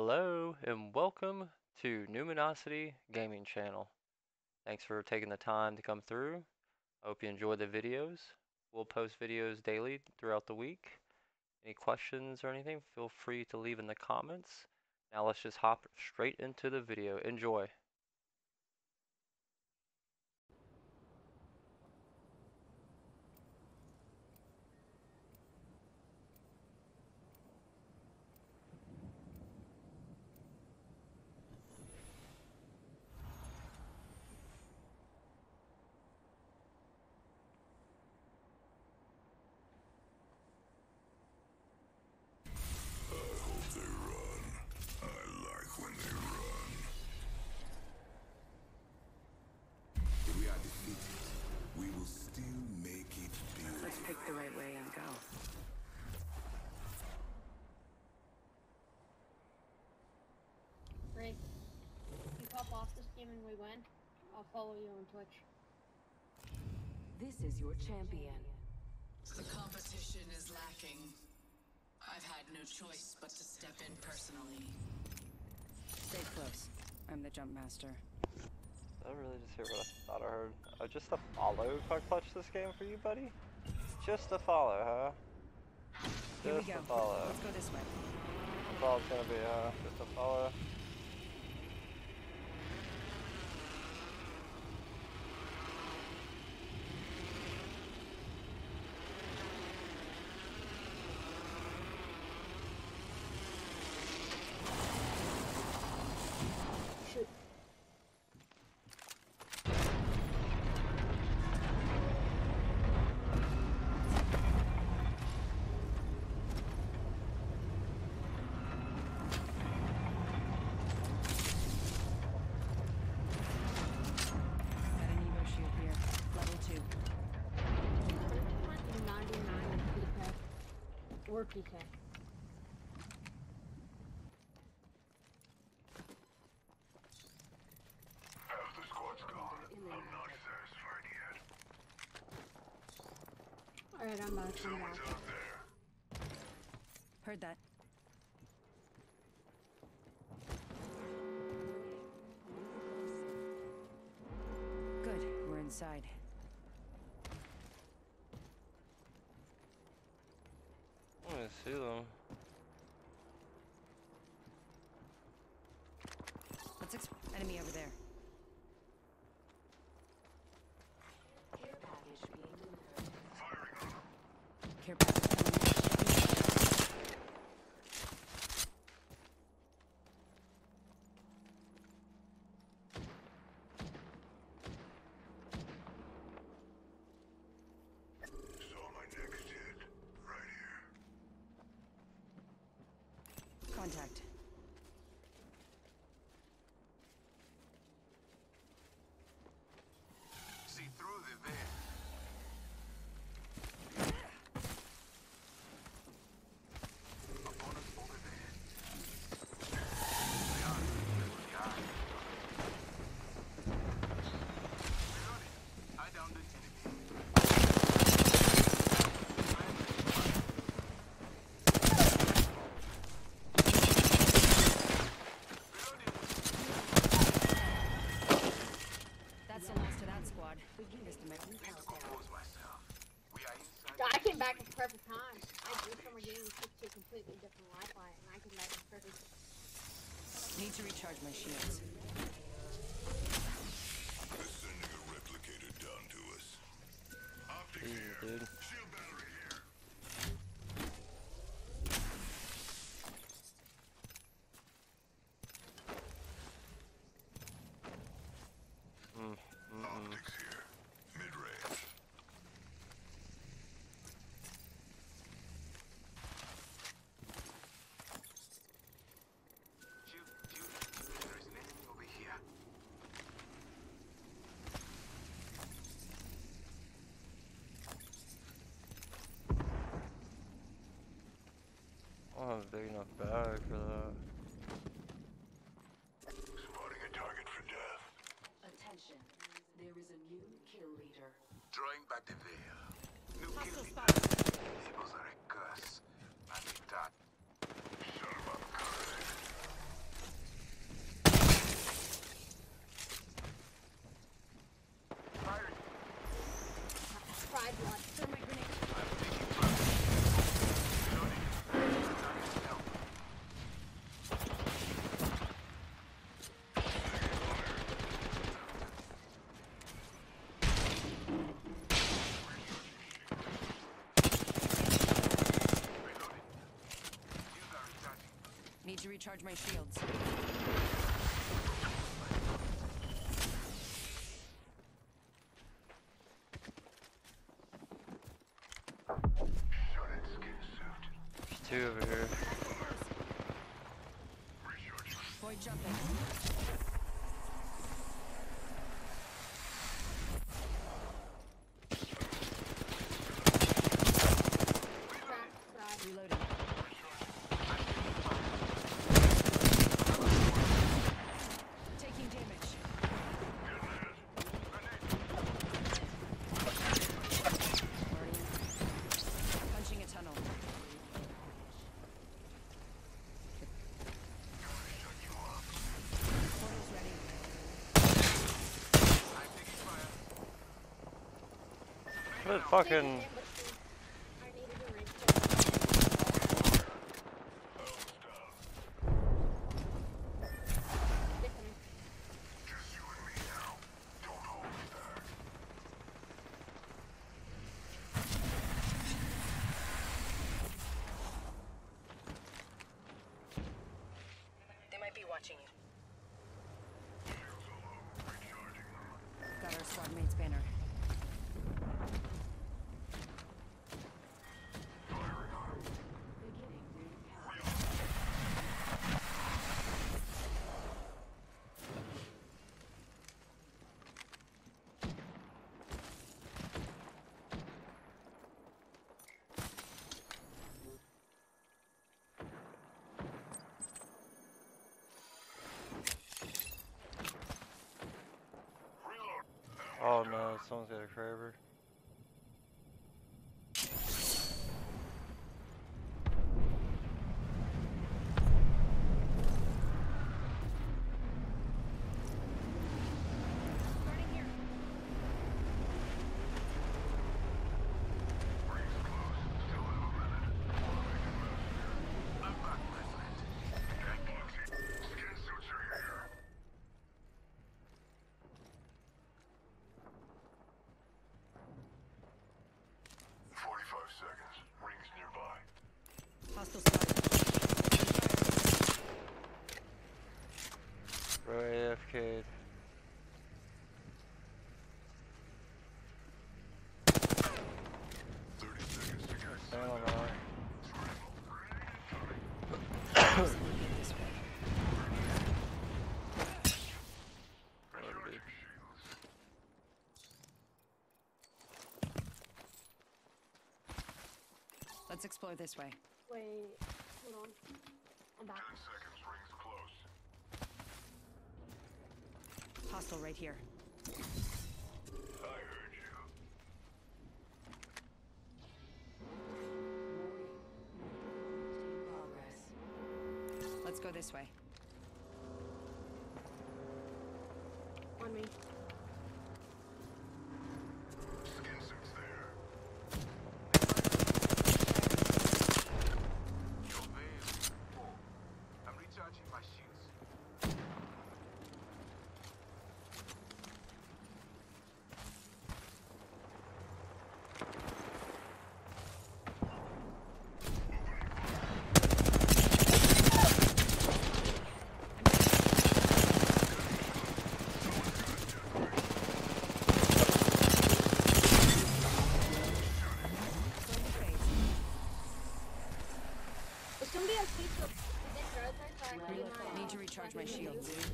Hello and welcome to Numinosity Gaming Channel. Thanks for taking the time to come through. I hope you enjoy the videos. We'll post videos daily throughout the week. Any questions or anything, feel free to leave in the comments. Now let's just hop straight into the video. Enjoy. The right way and go. Ray, you pop off this game and we win, I'll follow you on Twitch. This is your champion. The competition is lacking. I've had no choice but to step in personally. Stay close. I'm the jump master. Did I really just hear what I thought I heard? Just a follow if I clutch this game for you, buddy? Just a follow, huh? Here we Just go. a follow. Let's go this way. That's all it's gonna be, just a follow. Shoot. Got an Evo shield here. Level 2. 99 PK. Or PK. Half the squad's gone. I'm not satisfied yet. Alright, I'm back. Someone's out there. Heard that. Good. We're inside. I want to see them. Enemy over there. Firing on them. Care package coming. Saw my next hit. Right here. Contact. See through the veil. Opponent over there. Leon, behind. Reloading. I downed an enemy. That's the last of that squad. Estimate. Compose myself. We are inside. I came back at the perfect time. I just from a game switched to a completely different Wi-Fi, and I came back at the perfect. Need to recharge my shields. They're sending a replicator down to us. Optics Easy, here. dude. Shield battery here. Optics here. Mid-range. Shoot. There is an enemy over here. I don't have a big enough bag for that. Spotting a target for death. Attention. There is a new kill leader. Drawing back the veil. New Hostile kill. spot. Evils are a curse. And it that. Shut him up, Curry. recharge my shields. There's two over here. Void jumping. Crack, Reloading. Taking damage. Guardian. Punching a tunnel. Portal's ready. What fucking... I needed a ring. Different. Just you and me now. Don't hold me back. They might be watching you. Got our squad mate's banner. Oh no, someone's got a Kraber. Starting here. Skin suits are here. Seconds. Rings nearby. Hostile spotted. Bro, AFK. 30 seconds to go. I don't know. This way. Let's explore this way. Wait, hold on. I'm back. 10 seconds. Rings close. Hostile right here. I heard you. Let's go this way. On me. Skin suits there. Your vein is full. I'm recharging my shields. Going to phase. Is somebody else please go? Is it drugs or so I can do my, Need to recharge my shields. Somebody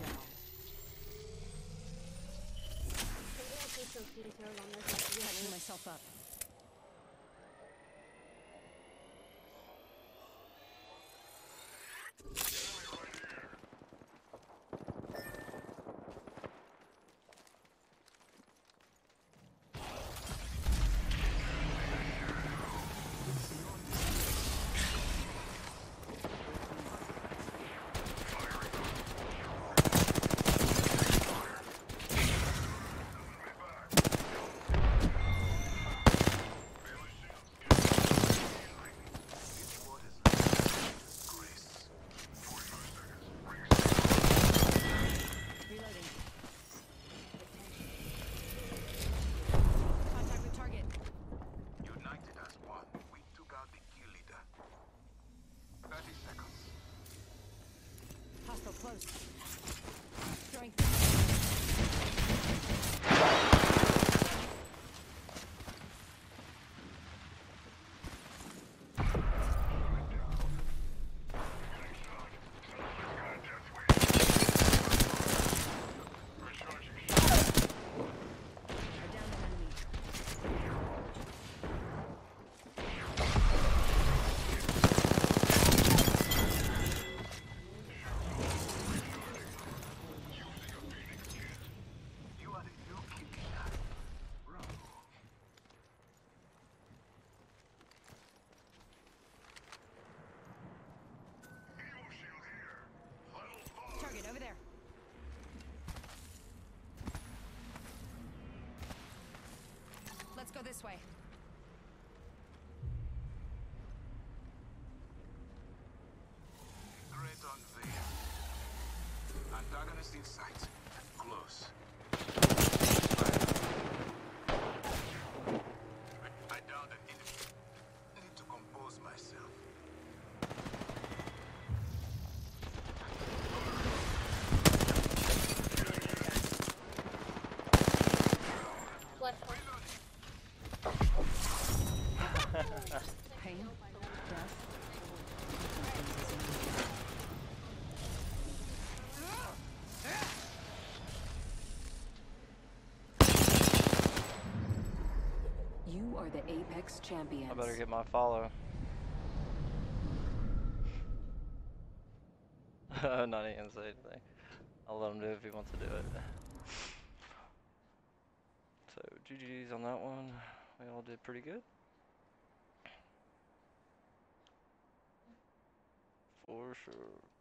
else needs some details on this. Patching myself up. this way. Great on veil. Antagonist in sight. Close. I downed an enemy. Need to compose myself. Flash one. Pain, death. You are the Apex champions. I better get my follow. Not even gonna say anything. I'll let him do it if he wants to do it. So GG's on that one. We all did pretty good. For sure.